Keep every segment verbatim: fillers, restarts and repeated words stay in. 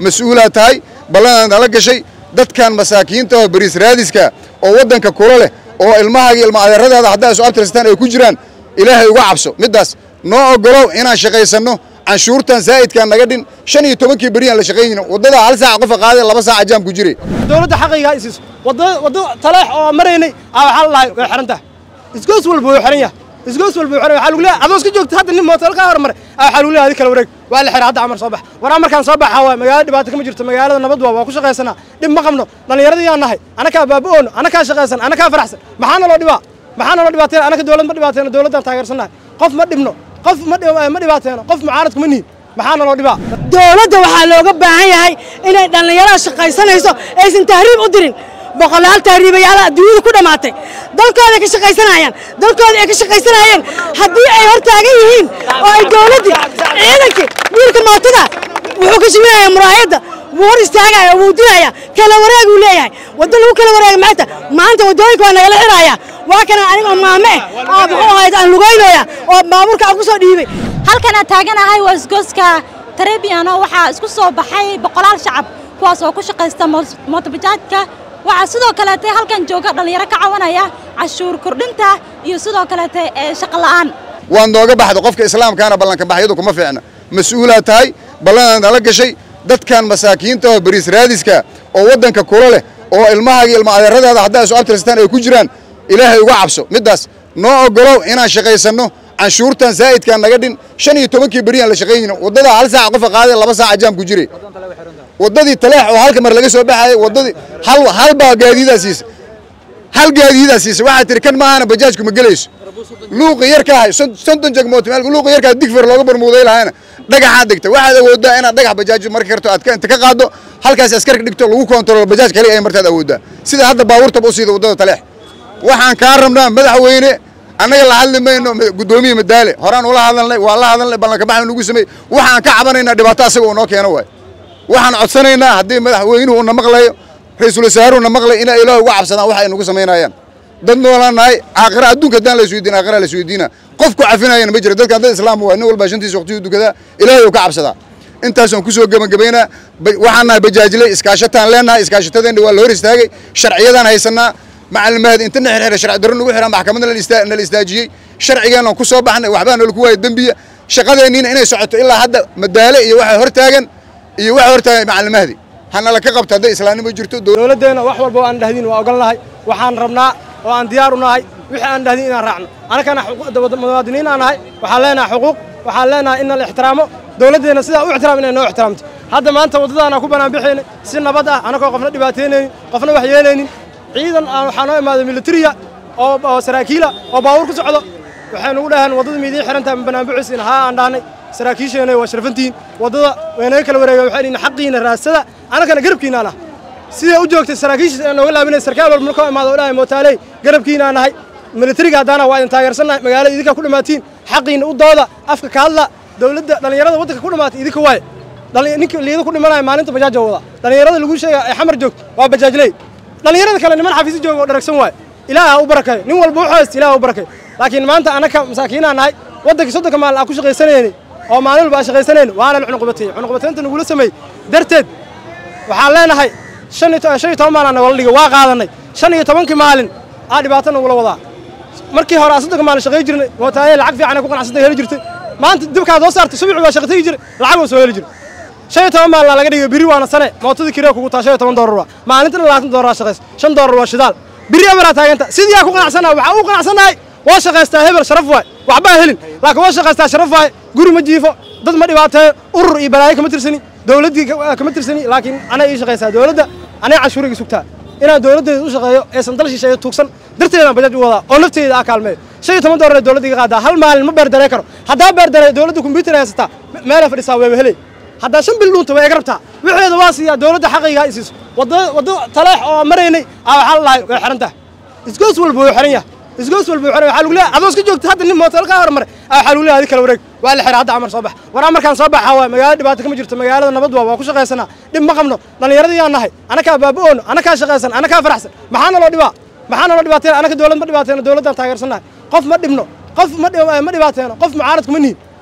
mas-uulaad tahay ballan nala gashay dadkan masaakiinta oo bariis raadiska oo waddanka kula leh oo ilmahaaga ilma adeeradaada haddaa isu abtirstaan ay ku jiraan ilaahay uga cabso middaas noo ogolow inaan shaqaysanno canshuurtan zaa'idkaan naga dhin shan iyo tobankii beriyaan la shaqaynayno waddada hal saac qofa qaaday laba saac ajaam ku jiray dowladda xaqayga ha isiiso waddo waddo taleex oo maraynay aa waxaa la lahay way xiran tahay isgoos walba wuu xiran yahay isgoos walba wuu xiran waxaa lagu leeyahay adoo iska joogta hadda nin mootel ka hormaray aa waxaa lagu leeyahay adi kala wareeg waa la xiraa hadda amar soo bax waraa markaan soo baxa waa magaalada dhibaato kama jirto magaalada nabad waa waa ku shaqaysanaa dhib ma qabno dhallinyaradii yaan nahay anakaa baaba-oono anakaa shaqaysan anakaa faraxsan maxaa naloo dhibaa maxaa naloo dhibaateena anaka dowlad ma dhibaateeno dowladdaan taageersannahay qof ma dhibno qof ma ma dhibaateeno qof mucaaradku ma nihin maxaa naloo dhibaa dowladda waxaa looga baahan yahay inay dhallinyarada shaqaysanayso aysan tahriib u dirin boqolaal tahriibayaal adduunyada ku dhamaatay dalkooda ka shaqaysanayaan dalkooda ay ka shaqaysanayeen haddii ay hor taagan yihiin oo ay dowladii ciidankii wiilka mootada wuxuu ka shibinayaa muraayadda wuu hor istaagaya wuu dilaya kala wareeg uu leeyahay waddo lagu kala wareega maanta maanta waddooyinka waa nagala xiraya waa kana anigoo maame ah aa muxuu ahayd aan lugaynooya oo baabuurka aan ku soo dhiibay halkan aan taaganahay waa isgooska Trebiano waxaa isku soo baxay boqolaal shacab kuwaas oo ku shaqaysta mootobajaajka waxaa sidoo kale tay halkan jooga dhalinyaro ka cawanaya cashuur kordhinta iyo sidoo kale tay shaqo la'aan waan nooga baxdo qofka islaamkaana ballanka baxyadu kuma fiicna mas-uulaad tahay ballan nala gashay dadkan masaakiinta oo bariis raadiska oo waddanka kula leh oo ilmahaaga ilma adeeradaada haddaa isu abtirstaan ay ku jiraan ilaahay uga cabso middaas noo ogolow inaan shaqaysanno canshuurtan zaa'idkaan naga dhin shan iyo tobankii beriyaan la shaqaynayno waddada hal saac qofa qaaday laba saac ajaam ku jiray waddadii taleex oo halka mar laga soo baxayay waddadii hal hal baa gaadiidaa siisa hal gaadiidaa siisa waxaa tiri kan maahana bajaajku ma gelayso luuqa yarka ahay sonton jag mooto meel luuqa yarka digfir looga barmuuday lahaana dhagaxa dhigta waxaad awoodaa inaad dhagax bajaaj marka karto aad inta ka qaado halkaas askarka dhigto lagu kontrol bajaaj kale ay martaad awoodaa sida hadda baabuurta u siida waddada taleex waxaan ka rabnaa madaxweyne annaga la hadli mayno gudoomiye madaale horaan ula hadalnay waa la hadalnay ballanka baxan lagu sameey waxaan ka cabanaynaa dhibaato asaga oo noo keeno waay waxaan codsanaynaa haddii madaxweynuhu uu na maqlayo ra'iisul wasaaruhu na maqlay inay ilaahay uga cabsadaan waxa ay nagu sameynayaan dad noolaanahay aakhira adduunka hadaan la isweydiin aakhira la isweydiina qofku cafinayana ma jiro dadkan dad islaam waa nin walba shantiisa waqtiyu dukadaa ilaahay uu ka cabsadaa intaasaan ku soo gabagabaynaa waxaan nahay bajaajilay iskaashataan leenahay iskaashatadeenna waa la hor istaagay sharciyadaan haysanaa macalmaad inta xirxir sharci darro lagu xiraa maxkamadda la istaajiyay sharcigeena ku soo baxnay waxbaa noo ku waayay dambiya shaqadeennina inay socoto ilaa hadda madaale iyo waxa hor taagan iyo waxa hor taagan macalmaadi hana la ka qabto hadda islaamnimo jirto dowladdeena wax walba aan dhahdin waa ogolnahay waxaan rabnaa oo aan diyaar u nahay wixii aan dhahdin inaan raacno anakana muwaadiniin aan nahay waxaan leenahay xuquuq waxaan leenahay in la ixtiraamo dowladdeena sidaa u ixtiraam inay noo ixtiraamto hadda maanta waddadaana ku banaan bixaynay si nabad ah anakoo qofna dhibaateynaynin qofna wax yeelaynin ciidan aan waxaa noo imaaday militariya oo saraakiila oo baabuur ku socdo waxay nagu dhaheen waddada miidiin xirantahay ma banaan bixisiin haa aan dhahnay saraakiisheena waa sharafantihiin waddada waynaga kala wareega waxay dhihin xaqiina raasada anakana garabkiinaan ah siday u joogtay saraakiisha aan nooga laabinay sarkaal walba markoo imaado oo dhahay mootaaley garabkiinaan nahay militariga haddaana waa idin taageersannahay magaalada idinkaa ku dhammaatiin xaqiina u dooda afka ka hadla dowladda dhallinyarada waddanka ku dhammaatay idinka waaye ninka liida ku dhimanaya maalinta bajaaja wada dhallinyarada lagu sheega ay xamar joogto waa bajaajley dhallinyarada kale niman xafiis jooga oo dharagsan waaye ilaaha u barakayo nin walba wuxuu haysta ilaaha u barakayo laakiin maanta anaka masaakiinaan nahay waddankii soddonka maalin aan ku shaqaysanaynay oo maalin walba aan shaqaysanayno waana la cunuqbateeyey cunuqbateynta nagula sameeyey darteed waxaan leenahay shan iyo toban maalin nagala dhigay waa qaadanay shan iyo tobankii maalin aa dhibaato nagula wadaa markii hore aan soddonka maalin shaqay jirnay mootaaye lacag fiican ay ku qanacsantay heli jirtay maanta dibkaad soo saartay subaxi waa shaqa tegi jiray lacag waa soo heli jiray shan iyo toban maalin laga dhigay biri waana sane mootadii kiree kugu taa shan iyo toban doolar waa maalintina labaatan doolar shaqays shan doolar waa shidaal biri abaraa taaganta sidii aa ku qanacsanahay waxaa u qanacsanahay waa shaqaystaa hebel sharaf waay waxbaa helin laakiin waa shaqaystaa sharaf waay guri ma jiifo dad ma dhibaateeyo urur iyo balaayo kama tirsani dowladdii kama tirsani laakiin anay ii shaqaysaa dowladda anay canshuuriga sugtaa inaan dowladdeeda u shaqeeyo aysan dal shisheeyo tuugsan darteedaan bajaaj u wadaa oo nafteeda aa kaalmeeyo shan iyo toban doolar ee dowladda iga qaadaa hal maalin ma beerdaree karo haddaa beerdaree dowladda kombyuutar haysataa meelay fadhisaa weeba helay haddaa shan bil dhuunta way iga rabtaa wixeeda waa siiyaa dowladda xaqayga ha isiiso waddo waddo taleex oo maraynay aa waxaa la lahay way xiran tahay isgoos walba wuu xiran yahay isgoos walba wuu xiran waxaa lagu leeyahay adoo iska joogta hadda nin mootel ka hormaray aa waxaa lagu leeyahay adi kala wareeg waa la xiraa hadda amar soo bax waraa markaan soo baxa waa magaalada dhibaato kama jirto magaalada nabad waa waa ku shaqaysanaa dhib ma qabno dhallinyaradii yaan nahay anakaa baaba-oono anakaa shaqaysan anakaa faraxsan maxaa naloo dhibaa maxaa naloo dhibaateena anaka dowlad ma dhibaateeno dowladdaan taageersannahay qof ma dhibno qof ma dhibaateeno qof mucaaradku ma nihin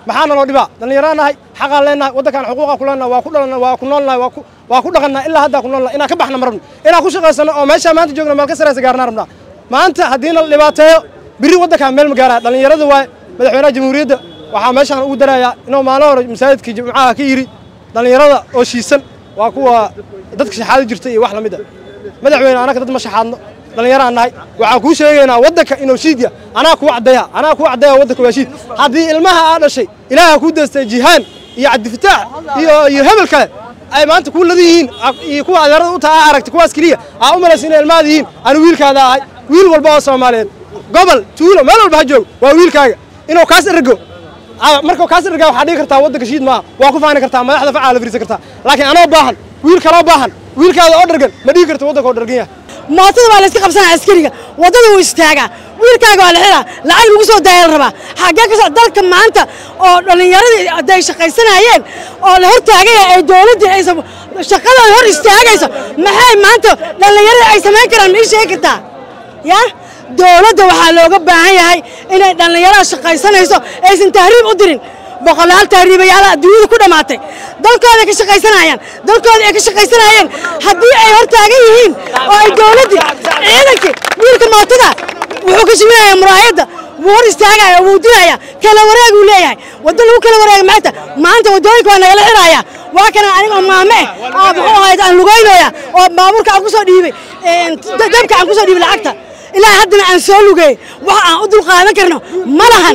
maxaana loo dhibaa dhallinyaranahay xaqaan leenahay waddankan xuquuqa ku leenahay waa ku dhalanay waa ku noolnahay waa ku waa ku dhaqannaa ilaa hadda ku noolnahay inaan ka baxna marabno inaan ku shaqaysano oo meesha maanta joogno meel ka sareysa gaarnaa rabnaa maanta haddii la dhibaateeyo biri waddankan meel ma gaaraya dhallinyarada waay madaxweynaha jamhuuriyadda waxaa meeshaan ugu darayaa inuu maalin hore masaajidka jimcaha ka yiri dhallinyarada oo shiisan waa kuwa dadka shaxaado jirta iyo wax lamid ah madaxweyne anaga dad ma shaxaadno dhallinyaraan nahay waxaan kuu sheegaynaa waddanka inuu shiidya anaa kuwa caddeeya anaa kuwa caddeeya waddanka waa shiid haddii ilmaha aa dhashay ilaaha kuu daystay jihaan iyo cabdifataax iyo iyo hebel kale ay maanta kuu lada yihiin iyo kuwa adeerada u taha aa aragtay kuwaas keliya aa u malaysa inay ilmaada yihiin anu wiilkaada ahay wiil walba oo soomaaliyeed gobol tuulo meel walba ha joogo waa wiilkaaga inuu kaas ergo marka kaas ergaa waxaa dhigi kartaa waddanka shiid maaha waa ku faani kartaa madaxda facaa la firiisan kartaa laakiin anoo baahan wiil kaloo baahan wiilkaada oo dhargan ma dhigi karta waddanka oo dhargan yahay mootada waa la iska qabsanaa askariga waddada wuu istaagaa wiilkaaga waa la xiraa lacag lagu soo daaya la rabaa xaggee ka socda dalka maanta oo dhallinyaradii hadday shaqaysanayeen oo la hor taagaya ay dowladdii ay shaqada hor istaagayso maxay maanta dhallinyaradii ay samayn karaan ma ii sheegi kartaa yaa dowladda waxaa looga baahan yahay inay dhallinyarada shaqaysanayso aysan tahriib u dirin boqolaal tahriibayaal adduunyada ku dhamaatay dalkooda ka shaqaysanayaan dalkooda ay ka shaqaysanayeen haddii ay hor taagan yihiin oo ay dowladdii ciidankii wiilka mootada wuxuu ka shibinayaa muraayadda wuu hor istaagaya wuu dilaya kala wareeg uu leeyahay waddo lagu kala wareega maanta maanta waddooyinka waa nagala xiraya waa kana anigoo maame eh aa muxuu ahayd aan lugaynaya oo baabuurka aan ku soo dhiibay dabka aan ku soo dhiibay lacagta ilaa haddana aan soo lugay wax aan u dul qaadan karno ma lahan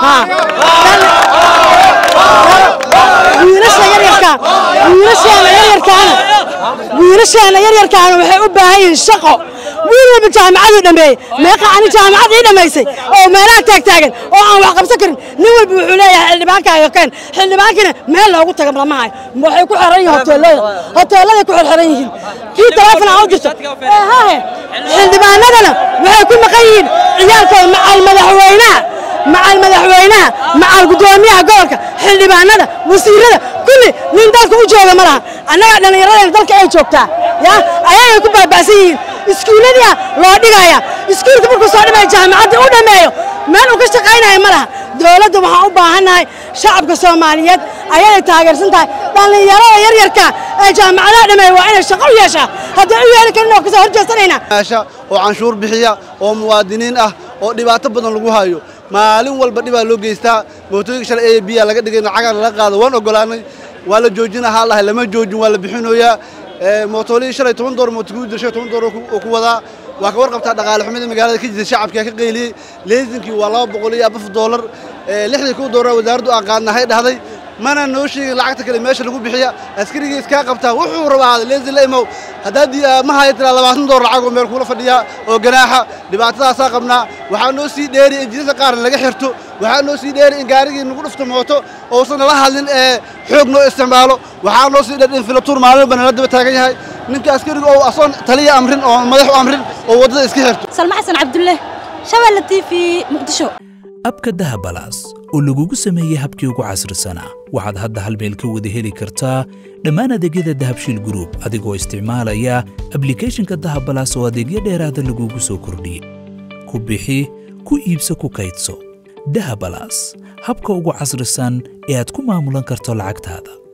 wiilasha yaryarkaa wiilashaana yaryarkaana wiilashaana yaryarkaana waxay u baahan yihiin shaqo wiil walba jaamacaduu dhameeyey meeqa ani jaamacad ii dhammaysay oo meelaha taagtaagan oo aan wax qabsan karin nin walba wuxuu leeyahay xildhibaankaaga keen xildhibaankina meel loogu taga lama hayo waxay ku xiran yihiin hoteelada hoteeladay ku xirxiran yihiin kii teleefon aan u jirto eehahe xildhibaanadana waxay ku maqan yihiin ciyaalkooda macal madaxweynaha macal madaxweynaha macal guddoomiyaha gobolka xildhibaanada wasiirada kulli nin dalka u jooga ma laha annaga dhallinyaradeen dalka ay joogtaa yaa ayagay ku baaba'san yihiin iskuulladiia loo dhigaya iskuulka markuu soo dhimaya jaamacadda u dhammeeyo meel uu ka shaqaynaya ma laha dowladda waxaan u baahannahay shacabka soomaaliyeed ayaday taageersan tahay dhallinyarada yaryarka ee jaamacadaha dhameeya waa inay shaqo u yeeshaa haddii u yeeli karin oo kasoo horjeesanaynaa oo canshuur bixiya oo muwaadiniin ah oo dhibaato badan lagu hayo maalin walba dhibaa loo geystaa mootooyinka shalay a b laga dhigay lacagaan laga qaado waan ogolaanay waa la joojina haa lahay lama joojin waa la bixinooyaa mootolihii shalay toban door mootogu dirshay toban door oo ku wadaa waa ka warqabtaa dhaqaale xumida magaalada ka jirta shacabka ka qeyliyey leesinkii waa laba boqol iyo afar doolar lixdii ku doolar wasaaraddu aan qaadnahay dhahday mana noo sheegin lacagta kale meesha lagu bixiya askarigii iska qabtaa wuxuu rabaa leesin la imow haddaad ma haytira labaatan doolar lacag oo meel kula fadhiya oo ganaaxa dhibaatadaasaa qabnaa waxaa noo sii dheeri in jidadka qaarna laga xirto waxaa noo sii dheeri in gaarigii nagu dhufto mooto uusan nala hadlin ee xoog noo isticmaalo waxaa noo sii dheer in filatuur maalin walba nala daba taagan yahay ninka askariga oo asoon taliya amrin oo madax u amrin oo waddada iska xirto salma xasan cabdulle shabeelle t v muqdisho abka dahabalaas oo lagugu sameeyey habkii ugu casrisanaa waxaad hadda hal meel ka wada heli kartaa dhammaan adeegyada dahabshiil group adigoo isticmaalaya ablicathonka dahabalaas oo adeegyo dheeraada lagugu soo kordhiyey ku bixi ku iibso ku kaydso dahabalaas habka ugu casrisan ee aad ku maamulan karto lacagtaada.